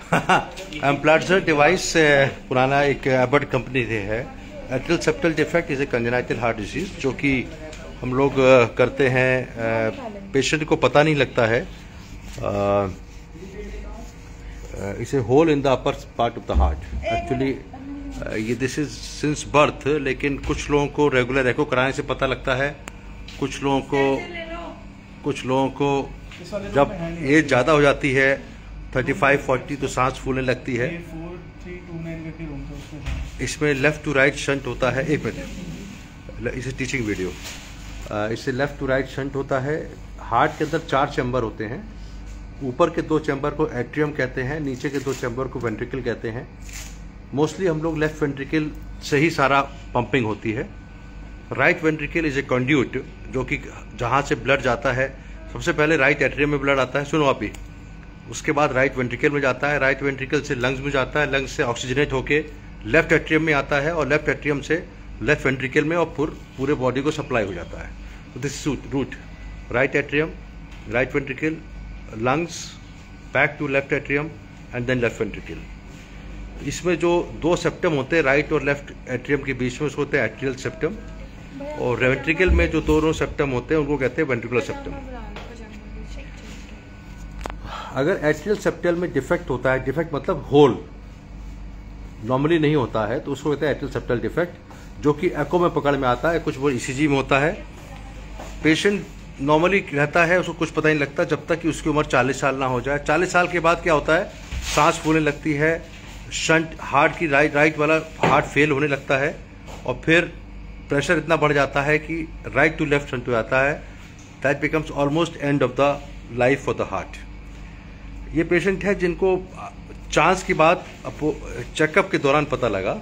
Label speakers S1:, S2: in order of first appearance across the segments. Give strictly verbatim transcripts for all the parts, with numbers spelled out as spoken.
S1: एम्प्लाट्जर device पुराना एक Ebert company से है। Atrial septal defect is a congenital heart disease जो कि हम लोग करते हैं, पेशेंट को पता नहीं लगता है। इसे hole in the upper part of the heart. Actually ये दिस इज सिंस बर्थ, लेकिन कुछ लोगों को रेगुलर एको कराने से पता लगता है, कुछ लोगों को कुछ लोगों को जब एज ज़्यादा हो जाती है पैंतीस चालीस तो सांस फूलने लगती है। इसमें लेफ्ट टू राइट शंट होता है। एक मिनट, इसे टीचिंग वीडियो। इससे लेफ्ट टू राइट शंट होता है। हार्ट के अंदर चार चैम्बर होते हैं। ऊपर के दो चैम्बर को एट्रियम कहते हैं, नीचे के दो चैम्बर को वेंट्रिकल कहते हैं। मोस्टली हम लोग लेफ्ट वेंट्रिकल से ही सारा पंपिंग होती है। Right ventricle is a conduit, जो कि जहाँ से ब्लड जाता है, सबसे पहले राइट एट्रियम में ब्लड आता है, सुनो आप ही, उसके बाद राइट वेंट्रिकल में जाता है, राइट वेंट्रिकल से लंग्स में जाता है, लंग्स से ऑक्सीजनेट होके लेफ्ट एट्रियम में आता है, और लेफ्ट एट्रियम से लेफ्ट वेंट्रिकल में और पूरे पूरे बॉडी को सप्लाई हो जाता है। तो this route, right atrium, right ventricle, lungs, back to left atrium and then left ventricle. इसमें जो दो सेप्टम होते हैं राइट और लेफ्ट एट्रियम के बीच में, उसको होते हैं एट्रियल सेप्टम, और वेंट्रिकल में जो दोनों सेप्टम होते हैं उनको कहते हैं वेंट्रिकुलर सेप्टम। अगर एट्रियल सेप्टल में डिफेक्ट होता है, डिफेक्ट मतलब होल नॉर्मली नहीं होता है, तो उसको कहते हैं एट्रियल सेप्टल डिफेक्ट, जो कि एको में पकड़ में आता है, कुछ वो ईसीजी में होता है। पेशेंट नॉर्मली रहता है, उसको कुछ पता नहीं लगता जब तक कि उसकी उम्र चालीस साल ना हो जाए। चालीस साल के बाद क्या होता है, सांस फूलने लगती है, शंट हार्ट की राइट राइट वाला हार्ट फेल होने लगता है, और फिर प्रेशर इतना बढ़ जाता है कि राइट टू लेफ्ट शंट हो जाता है। That becomes almost end of the life for the heart. ये पेशेंट है जिनको चांस की बात चेकअप के दौरान पता लगा,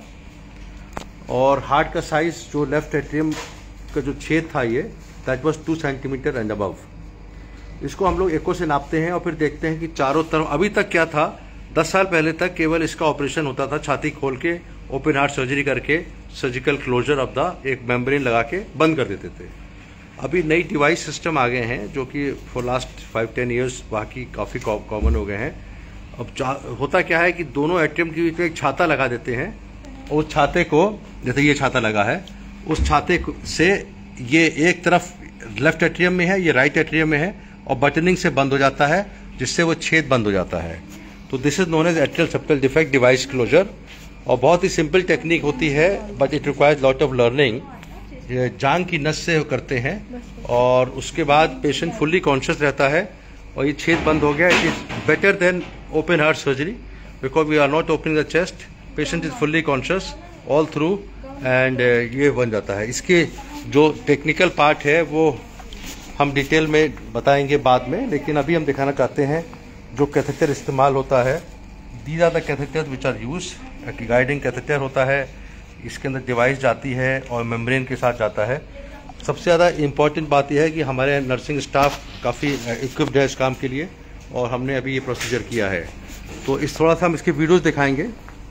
S1: और हार्ट का साइज जो लेफ्ट एट्रियम का जो छेद था, ये that was two centimetre and above. इसको हम लोग एको से नापते हैं और फिर देखते हैं कि चारों तरफ, अभी तक क्या था, दस साल पहले तक केवल इसका ऑपरेशन होता था, छाती खोल के ओपन हार्ट सर्जरी करके सर्जिकल क्लोजर ऑफ द एक मेम्ब्रेन लगा के बंद कर देते थे। अभी नई डिवाइस सिस्टम आ गए हैं जो कि for last five ten years बाकी काफ़ी कॉमन हो गए हैं। अब होता क्या है कि दोनों एट्रियम के बीच में एक छाता लगा देते हैं, और उस छाते को, जैसे ये छाता लगा है, उस छाते से ये एक तरफ लेफ्ट एट्रियम में है, ये राइट एट्रियम में है, और बटनिंग से बंद हो जाता है, जिससे वो छेद बंद हो जाता है। तो this is known as atrial septal defect device closure, और बहुत ही सिंपल टेक्निक होती है, but it requires lot of learning. जांग की नस से करते हैं, और उसके बाद पेशेंट फुल्ली कॉन्शियस रहता है, और ये छेद बंद हो गया। It is better than open heart surgery because we are not opening the chest, patient is fully conscious all through, and ये बन जाता है। इसके जो टेक्निकल पार्ट है वो हम डिटेल में बताएंगे बाद में, लेकिन अभी हम दिखाना चाहते हैं जो कैथेटर इस्तेमाल होता है। These are the catheter which are use. Guiding catheter होता है, इसके अंदर डिवाइस जाती है और मेम्ब्रेन के साथ जाता है। सबसे ज़्यादा इम्पॉर्टेंट बात यह है कि हमारे नर्सिंग स्टाफ काफ़ी इक्विप्ड है इस काम के लिए, और हमने अभी ये प्रोसीजर किया है। तो इस थोड़ा सा हम इसके वीडियोस दिखाएंगे।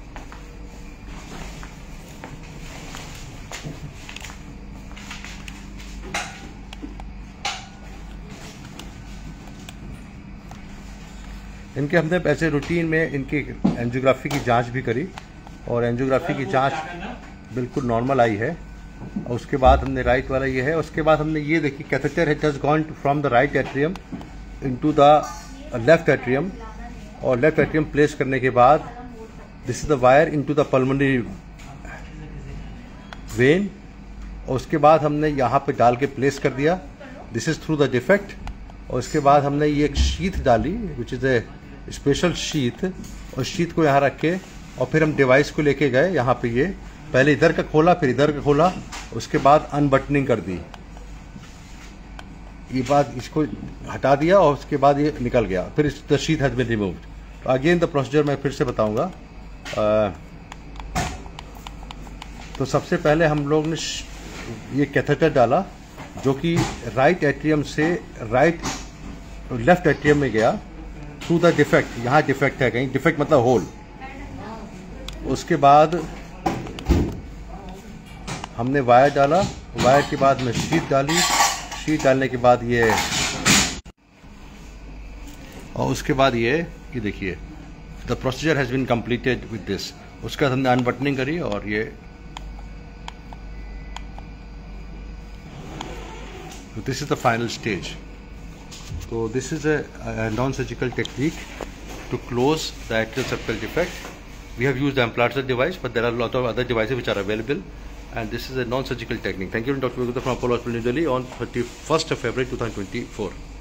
S1: इनके हमने ऐसे रूटीन में इनकी एंजियोग्राफी की जांच भी करी, और एंजियोग्राफी की जांच बिल्कुल नॉर्मल आई है। और उसके बाद हमने राइट वाला ये है, उसके बाद हमने ये देखी catheter has just gone from the right atrium into the left atrium, और लेफ्ट एट्रियम प्लेस करने के बाद this is the wire into the pulmonary vein, और उसके बाद हमने यहाँ पे डाल के प्लेस कर दिया। This is through the defect. और उसके बाद हमने ये एक शीथ डाली which is a special sheath, और शीथ को यहाँ रख के, और फिर हम डिवाइस को लेके गए यहाँ पे। ये पहले इधर का खोला, फिर इधर का खोला, उसके बाद अनबटनिंग कर दी। ये बात इसको हटा दिया, और उसके बाद ये निकल गया। फिर the sheath has been removed. तो अगेन द प्रोसीजर मैं फिर से बताऊंगा। तो सबसे पहले हम लोग ने ये कैथेटर डाला, जो कि राइट एट्रियम से राइट लेफ्ट एट्रियम में गया थ्रू द डिफेक्ट। यहाँ डिफेक्ट है कहीं, डिफेक्ट मतलब होल। उसके बाद हमने वायर डाला, वायर के बाद में शीट डाली, शीट डालने के बाद ये, और उसके बाद ये ये देखिए the procedure has been completed with this. उसके बाद हमने अनबटनिंग करी और ये this is the final stage. तो this is a non surgical technique to close the atrial septal defect. We have used the Amplatzer device, but there are a lot of other devices which are available, and this is a non-surgical technique. Thank you, Doctor Vigudha from Apollo Hospital, New Delhi, on thirty-first of February two thousand twenty-four.